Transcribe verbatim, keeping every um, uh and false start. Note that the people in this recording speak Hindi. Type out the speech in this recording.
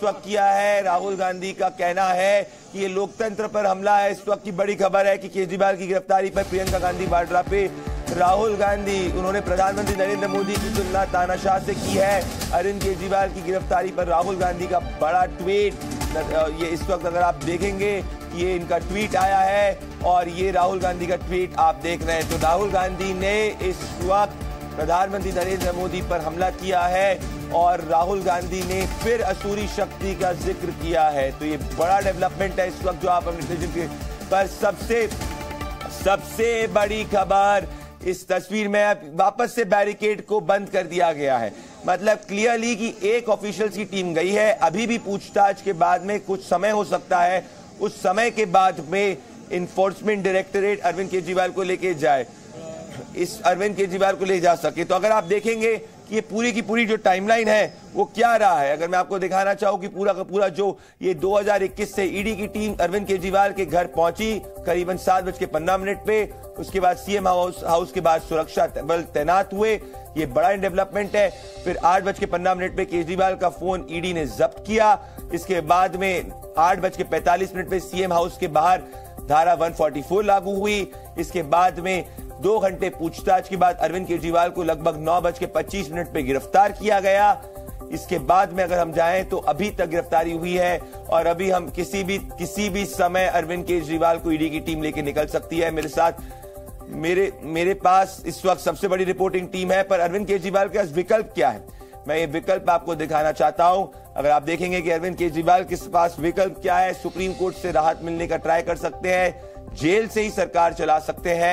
इस वक्त किया है। राहुल गांधी का कहना है कि ये लोकतंत्र पर हमला है। इस वक्त की बड़ी खबर है कि केजरीवाल की गिरफ्तारी पर प्रियंका गांधी वाड्रा पे राहुल गांधी उन्होंने प्रधानमंत्री नरेंद्र मोदी की तुलना तानाशाह से की है। अरविंद केजरीवाल की गिरफ्तारी पर राहुल गांधी का बड़ा ट्वीट, ये इस वक्त अगर आप देखेंगे ये इनका ट्वीट आया है और ये राहुल गांधी का ट्वीट आप देख रहे हैं। तो राहुल गांधी ने इस वक्त प्रधानमंत्री नरेंद्र मोदी पर हमला किया है और राहुल गांधी ने फिर असुरी शक्ति का जिक्र किया है। तो ये बड़ा डेवलपमेंट है इस वक्त जो आप अपने टेलीविजन पर सबसे सबसे बड़ी खबर इस तस्वीर में वापस से बैरिकेड को बंद कर दिया गया है। मतलब क्लियरली कि एक ऑफिशियल्स की टीम गई है, अभी भी पूछताछ के बाद में कुछ समय हो सकता है, उस समय के बाद में इन्फोर्समेंट डायरेक्टरेट अरविंद केजरीवाल को लेके जाए, इस अरविंद केजरीवाल को ले जा सके। तो अगर आप देखेंगे कि ये पूरी की पूरी जो टाइमलाइन है वो क्या रहा है, अगर मैं आपको दिखाना चाहूं कि पूरा का पूरा जो ये दो हज़ार इक्कीस से ईडी की टीम अरविंद केजरीवाल के घर पहुंची करीबन सात बज के पंद्रह मिनट पे, उसके बाद सीएम हाउस हाउस के बाद सुरक्षा बल तैनात हुए, ये बड़ा डेवलपमेंट है। फिर आठ बज के पंद्रह मिनट पे केजरीवाल का फोन ईडी ने जब्त किया। इसके बाद में आठ बज के पैंतालीस मिनट पे सीएम हाउस के बाहर धारा एक सौ चौवालीस लागू हुई। इसके बाद में दो घंटे पूछताछ के बाद अरविंद केजरीवाल को लगभग नौ बज के पच्चीस मिनट पे गिरफ्तार किया गया। इसके बाद में अगर हम जाएं तो अभी तक गिरफ्तारी हुई है और अभी हम किसी भी किसी भी समय अरविंद केजरीवाल को ईडी की टीम लेके निकल सकती है। मेरे साथ मेरे मेरे पास इस वक्त सबसे बड़ी रिपोर्टिंग टीम है, पर अरविंद केजरीवाल के पास विकल्प क्या है, मैं ये विकल्प आपको दिखाना चाहता हूं। अगर आप देखेंगे कि अरविंद केजरीवाल के पास विकल्प क्या है, सुप्रीम कोर्ट से राहत मिलने का ट्राई कर सकते हैं, जेल से ही सरकार चला सकते हैं।